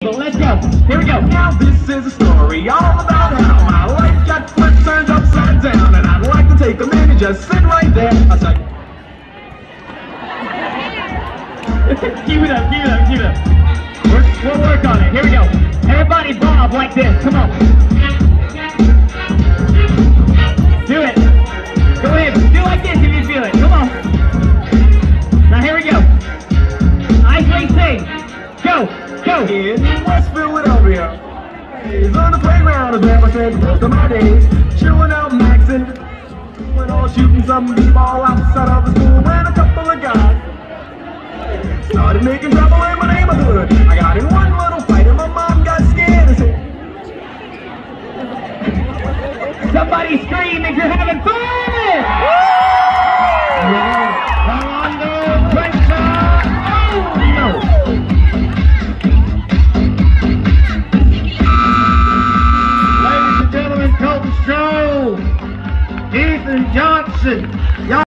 But let's go. Here we go. Now this is a story all about how my life got flipped, turned upside down, and I'd like to take a minute, just sit right there. I was like, Keep it up, keep it up, keep it up. We'll work on it. Here we go. Everybody bob like this. Come on. Do it. Go ahead. Do like this if you feel it. Come on. Now here we go. Isley sing. Go. Go. in West Philadelphia. He's on the playground, is where I spent most of my days. Chilling out, maxing, when all shooting some b-ball outside of the school. When a couple of guys started making trouble in my neighborhood. I got in one little fight and my mom got scared and said, Somebody scream if you're having fun! Come on, go, pressure! Ladies and gentlemen, Colton Stroh, Ethan Johnson.